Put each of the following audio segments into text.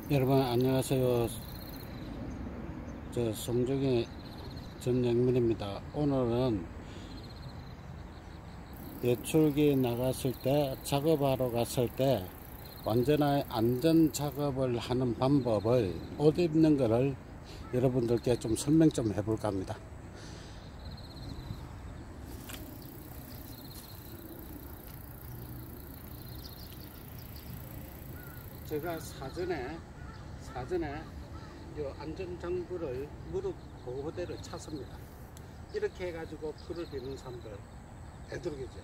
여러분 안녕하세요. 저 송정의 전영민입니다. 오늘은 예출기 나갔을 때 작업하러 갔을 때 완전한 안전 작업을 하는 방법을 옷 입는 거를 여러분들께 좀 설명 좀 해볼까 합니다. 제가 사전에 이 안전장구를 무릎 보호대를 찼습니다. 이렇게 해가지고 풀을 비는 사람들 되도록이죠.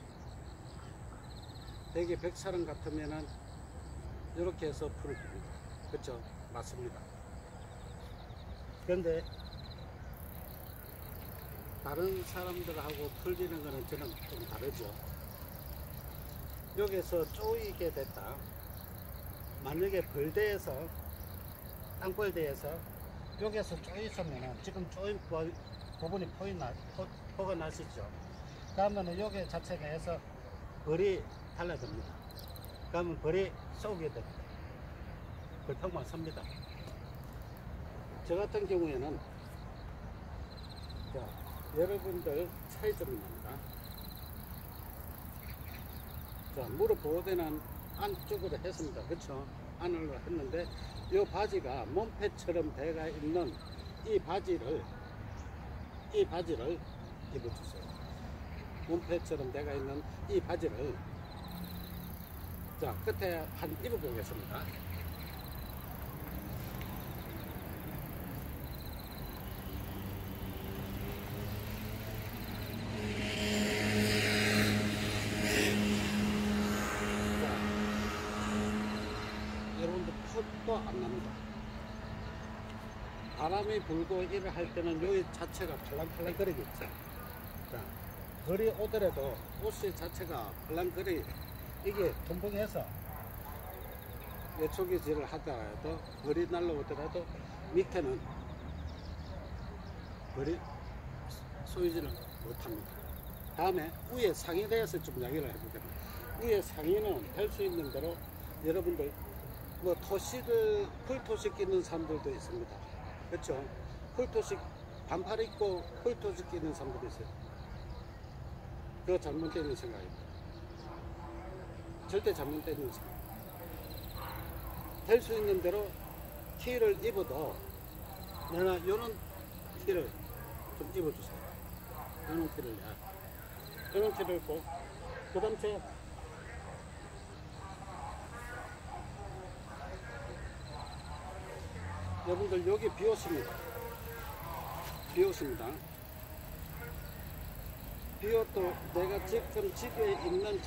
대개 백사람 같으면은 이렇게 해서 풀을 빕니다. 그렇죠? 맞습니다. 그런데 다른 사람들하고 풀 비는 거는 저는 좀 다르죠. 여기서 쪼이게 됐다. 만약에 벌대에서 땅벌대에서 여기에서 쪼있으면은 지금 쪼인 부분이 포가 나시죠. 그러면은 여기 자체 내에서 벌이 달라듭니다. 그러면 벌이 쏘게 됩니다. 벌통만 섭니다. 저 같은 경우에는 자, 여러분들 차이점이 납니다. 자, 무릎 보호대는 안쪽으로 했습니다. 그쵸? 안으로 했는데 이 바지가 몸패처럼 되어 있는 이 바지를 입어주세요. 몸패처럼 되어 있는 이 바지를 자, 끝에 한 입어보겠습니다. 여러분들 풋도 안 납니다. 바람이 불고 일을 할 때는 여기 자체가 팔랑팔랑 거리겠죠. 자, 벌이 오더라도 옷 자체가 팔랑거리 이게 통풍해서 예초기질을 하더라도 벌이 날라오더라도 밑에는 벌이 쏘이지는 못합니다. 다음에 위에 상의에 대해서 좀 이야기를 해보겠습니다. 위에 상의는 될 수 있는 대로 여러분들 뭐 토식을 풀토식 끼는 사람들도 있습니다. 그렇죠? 풀토식 반팔 입고 풀토식 끼는 사람들도 있어요. 그거 잘못되는 생각입니다. 절대 잘못되는 생각. 될 수 있는 대로 티를 입어도 내가 이런 티를 좀 입어주세요. 이런 티를 이런 티를 입고 그 다음 제 여러분들 여기 비었습니다. 비었습니다. 비어도 내가 지금 집에 있는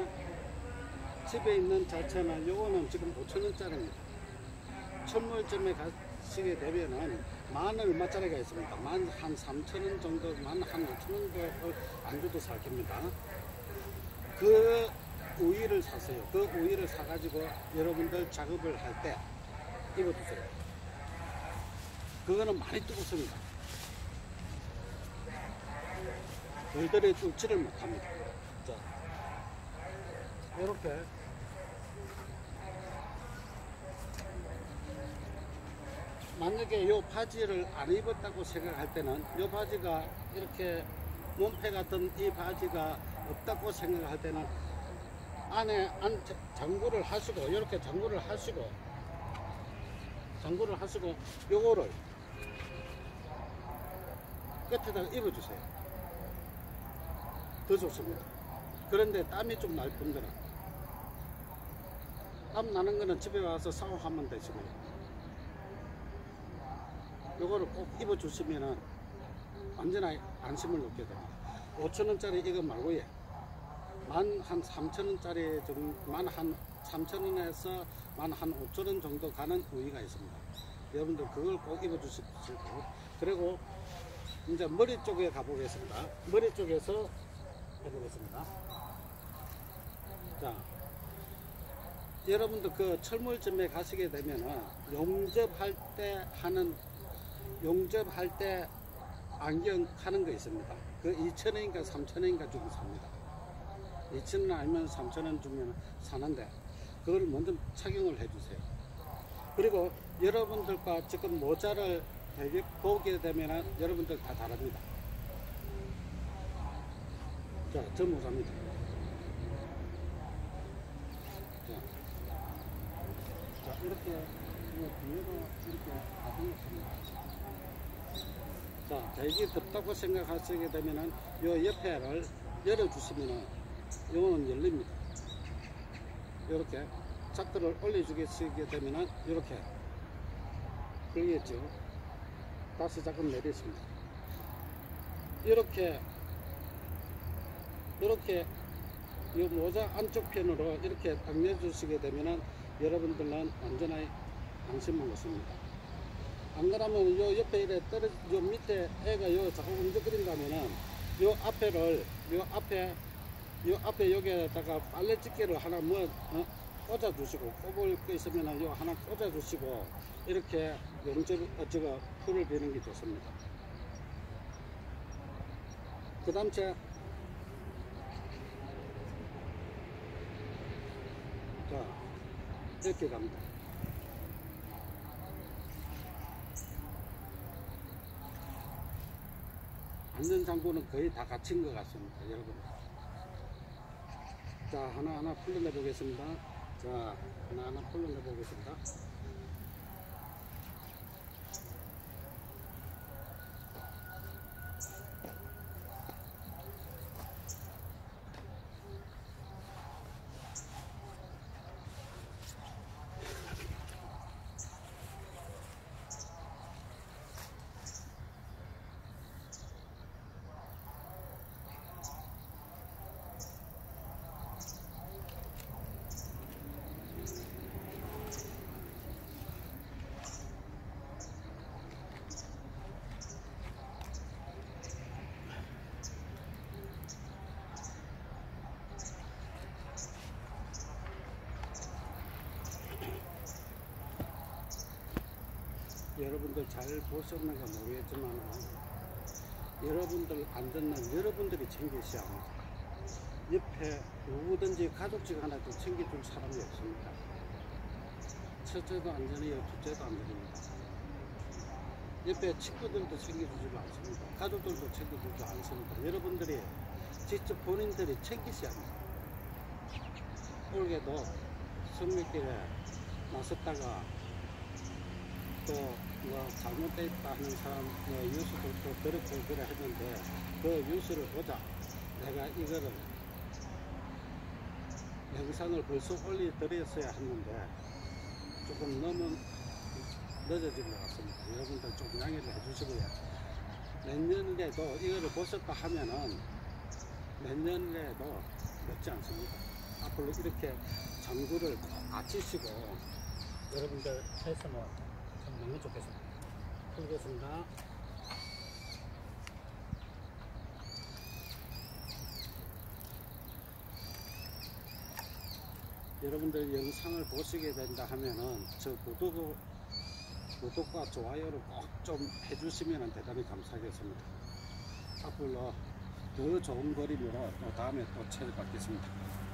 자체는 요거는 지금 5,000원짜리입니다. 천물점에 가시게 되면은 만 얼마짜리가 있습니다. 만 한 3,000원 정도, 만 한 5,000원 정도 안주도 살 겁니다. 그 우유를 사세요. 그 우유를 사가지고 여러분들 작업을 할 때 입어주세요. 그거는 많이 뜨겁습니다. 벌들이 뚫지를 못합니다. 자, 이렇게 만약에 이 바지를 안 입었다고 생각할 때는 이 바지가 이렇게 몸패 같은 이 바지가 없다고 생각할 때는 안에 장구를 하시고 이렇게 장구를 하시고 요거를 끝에다가 입어주세요. 더 좋습니다. 그런데 땀이 좀 날 분들은 땀 나는 거는 집에 와서 샤워하면 되시고요. 요거를 꼭 입어주시면은 완전히 안심을 얻게 됩니다. 5,000원짜리 이거 말고요. 만 한 3,000원짜리 만 한 3,000원에서 만 한 5,000원 정도 가는 우유가 있습니다. 여러분들 그걸 꼭 입어주시고, 그리고 이제 머리 쪽에 가보겠습니다. 머리 쪽에서 해보겠습니다. 자, 여러분들 그 철물점에 가시게 되면은 용접할 때 안경 하는 거 있습니다. 그 2,000원인가 3,000원인가 주고 삽니다. 2,000원 아니면 3,000원 주면 사는데 그걸 먼저 착용을 해주세요. 그리고 여러분들과 지금 모자를 보게 되면 여러분들 다 다릅니다. 자, 저 모자입니다. 자, 이렇게 뒤에도 이렇게 가슴있습니다. 자, 대기 덥다고 생각하시게 되면은 요 옆에를 열어주시면은 요거는 열립니다. 이렇게 자크를 올려주시게 되면은 이렇게 걸리겠죠. 다시 자꾸 내리십니다. 이렇게 이 모자 안쪽 편으로 이렇게 딱 내주시게 되면은 여러분들은 완전히 안심을 놓습니다. 안 그러면 요 옆에 이래 떨어져, 요 밑에 애가 요 자꾸 움직거린다면은 요 앞에 여기에다가 빨래집게를 하나 꽂아 주시고, 꼽을 거 있으면 요 하나 꽂아 주시고, 이렇게 풀을 베는 게 좋습니다. 그 다음 자, 이렇게 갑니다. 안전장구는 거의 다 갖춘 것 같습니다, 여러분. 자, 하나하나 풀러내 보겠습니다. 자, 하나하나 풀러내 보겠습니다. 여러분들 잘 보셨는가 모르겠지만 여러분들 안전은 여러분들이 챙기셔야 합니다. 옆에 누구든지 가족집 하나도 챙겨줄 사람이 없습니다. 첫째도 안전해요, 둘째도 안전합니다. 옆에 친구들도 챙겨주지 않습니다. 가족들도 챙겨주지 않습니다. 여러분들이 직접 본인들이 챙기셔야 합니다. 올해도 성묘길에 나섰다가 또 잘못되어 있다 하는 사람 뉴스도 또 그렇고 그래 했는데, 그 뉴스를 보자 내가 이거를 영상을 벌써 올려드렸어야 했는데 조금 너무 늦어진 것 같습니다. 여러분들 좀 양해를 해주시고요. 내년에도 이거를 보셨다 하면은 내년에도 늦지 않습니다. 앞으로 이렇게 장구를 아치시고 여러분들 해서는 너무 좋겠습니다. 풀겠습니다. 여러분들 영상을 보시게 된다 하면은 저 구독과 좋아요를 꼭 좀 해주시면 대단히 감사하겠습니다. 앞으로 더 좋은 그림으로 또 다음에 또 찾아뵙겠습니다.